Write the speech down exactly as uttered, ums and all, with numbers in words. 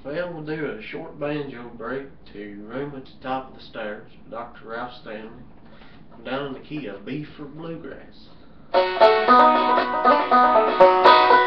Well, we'll do a short banjo break to Room at the Top of the Stairs, Doctor Ralph Stanley. I'm down in the key of B for Bluegrass.